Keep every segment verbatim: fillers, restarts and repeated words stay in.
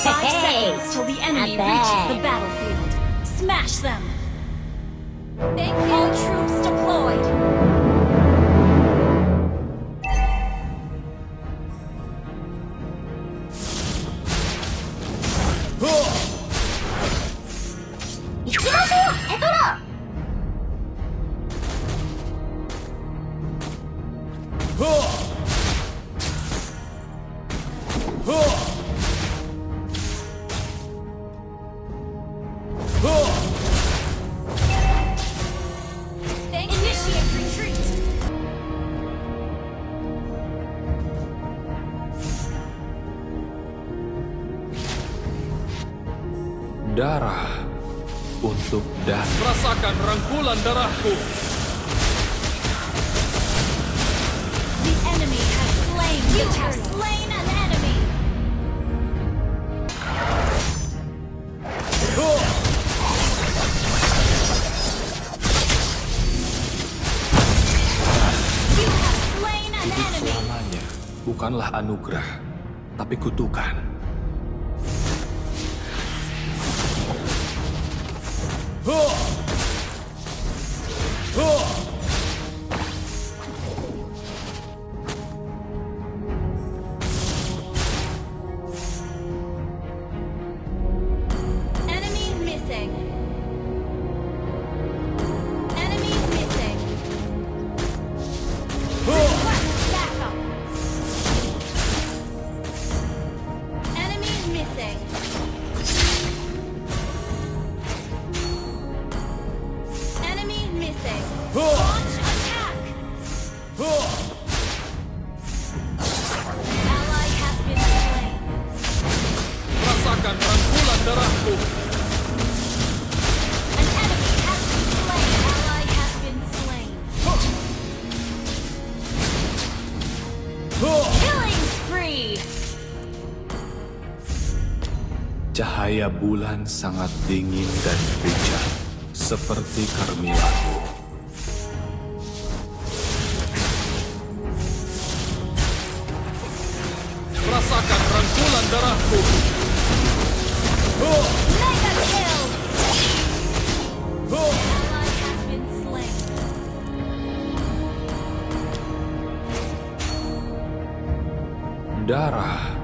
Five seconds till the enemy reaches the battlefield. Smash them! Thank you. All troops deployed. Initiate retreat. Darah untuk darah. Rasakan rangkulan darahku. The enemy has slain. You have slain an enemy. You have slain an Hidup enemy. selamanya bukanlah anugerah, tapi kutukan. Enemy missing. Enemy missing. Request backup. Enemy missing. Enemy missing. Launch attack. Ally has been slain. Rasakan rangkulan darahku. An enemy has been slain. Ally has been slain. Killing spree. Cahaya bulan sangat dingin dan pucat, seperti Carmillaku. Rasakan rangkulan darahku. Mega kill. Ally has been slain. Darah.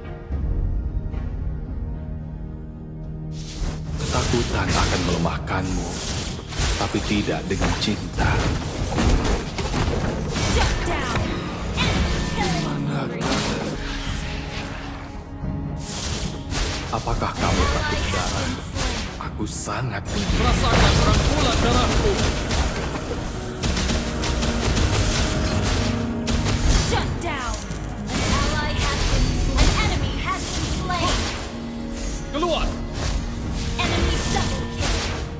Ketakutan akan melemahkanmu, tapi tidak dengan cinta. Shut down. Enemy killing spree. Apakah kamu takut Ally has darah? been slain. Aku sangat ingin. Rasakan rangkulan darahku. Shut down. An ally has been slain. An enemy has been slain. Keluar. Enemy double kill.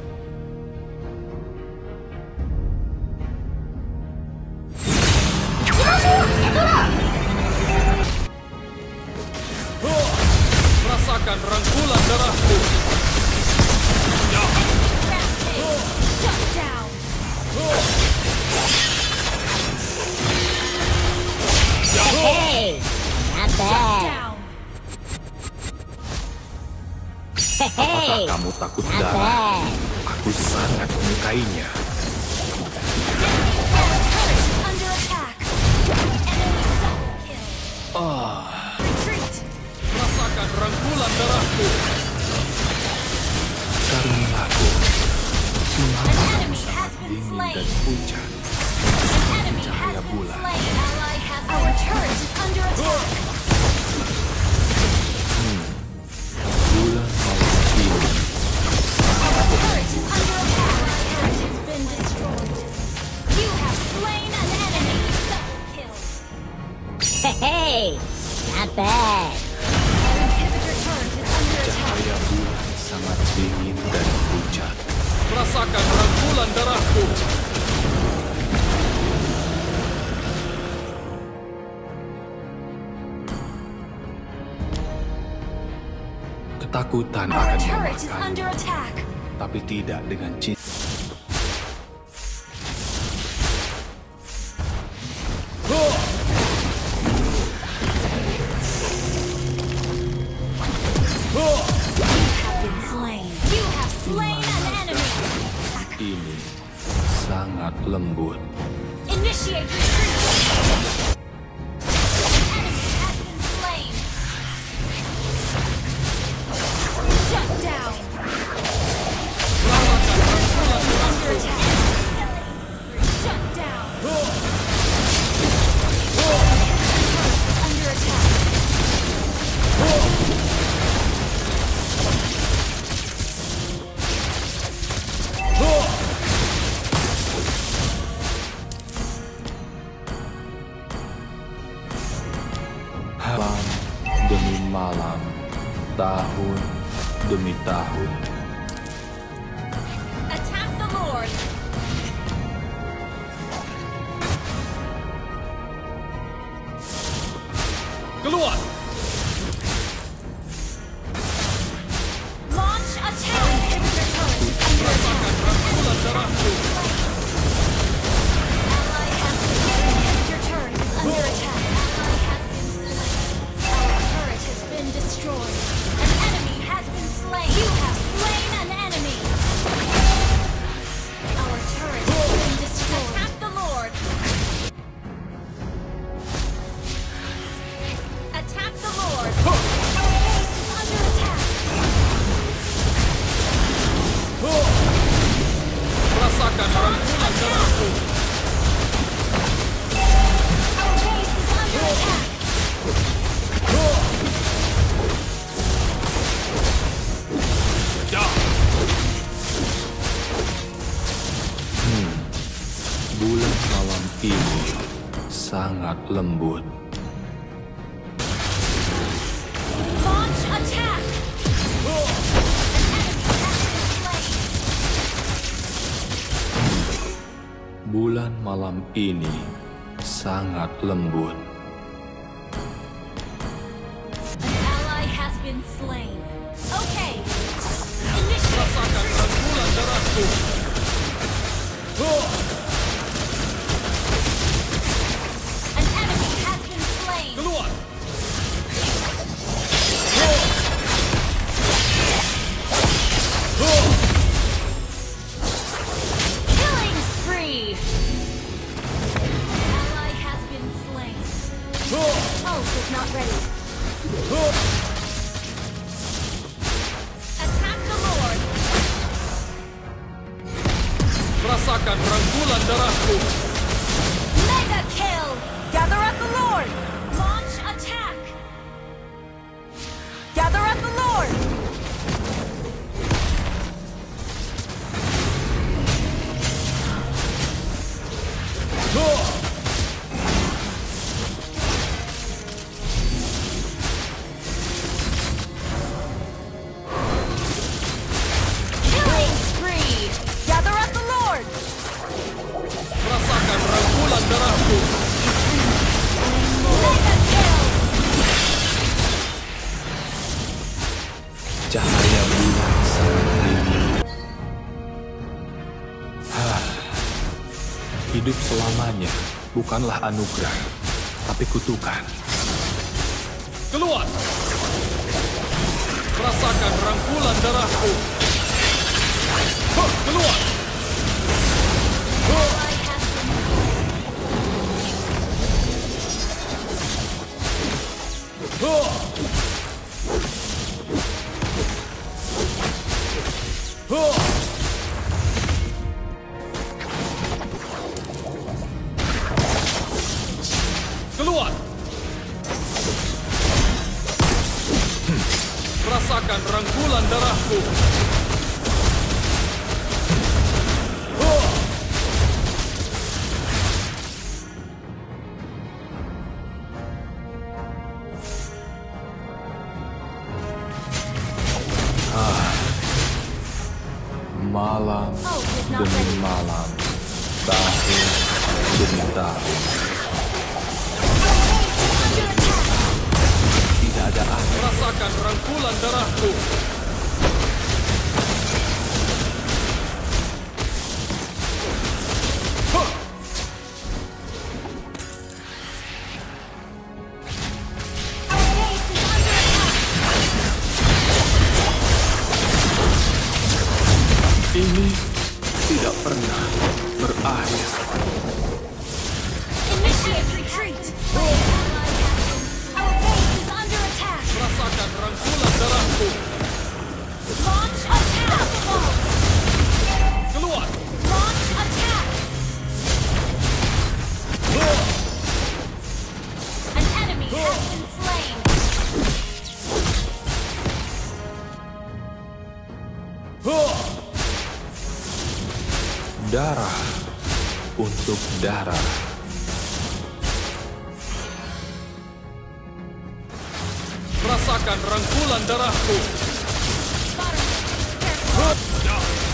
Rasakan rangkulan darahku. Rampage. Shut down. Hey, not Shut bad. down. Apakah Hey, kamu takut not darah? bad. Aku sangat menyukainya. Turret is under attack. Enemy double kill. Ah, Retreat. Rasakan rangkulan darahku. Carmillaku. An enemy has been Dingin slain. dan pucat. An enemy has Cahaya been bulan. slain. Ally has Our turret is under attack. Bulan malam ini. Our turret is under attack. Turret has been destroyed. You have slain an enemy. Double kill. Hey, not bad. Our inhibitor turret is under attack. Cahaya bulan sangat dingin dan pucat. Rasakan rangkulan darahku. Ketakutan Our akan turret is melemahkanmu, under attack. tapi tidak dengan cinta. sangat lembut. Initiate retreat. An enemy has been slain. Shut down. Under attack. Shut down. Under attack. Malam demi malam, tahun demi tahun. Attack the Lord. Keluar! Launch attack. Inhibitor turret is under attack. Rangkulan darahku. Ally has been slain. Inhibitor turret is under attack. Ally has been slain. Our turret has been destroyed. An enemy has been slain. You have slain an enemy. Our turret has been destroyed. Attack the Lord. Attack the Lord. Our base is under attack. Rasakan rangkulan darahku. Our base is under attack. Ya! Bulan malam ini sangat lembut. Launch attack. An enemy has been slain. Bulan malam ini sangat lembut. An ally has been slain. Okay. Initiate. Rasakan rangkulan darahku. An enemy has been slain. Keluar! Killing spree. Ally has been slain. Ult is not ready. Attack the Lord. Rasakan rangkulan darahku. Mega kill. Gather at the Lord! Launch attack. Gather at the Lord! Killing spree. Gather at the Lord! Rasakan rangkulan darahku. Mega kill. Cahaya bulan sangat dingin. Hah. Hidup selamanya bukanlah anugerah, tapi kutukan. Keluar! Rasakan rangkulan darahku. Huh, keluar! Ally has been Huh! Huh! Keluar! Rasakan rangkulan darahku. Huh! Malam Ult is not demi ready. malam, tahun demi tahun. Under attack. Tidak ada akhir. Rasakan rangkulan darahku. Huh! Our base is under attack. Ini tidak pernah berakhir. Darah untuk darah. Rasakan rangkulan darahku. Bottom lane, careful. Ya.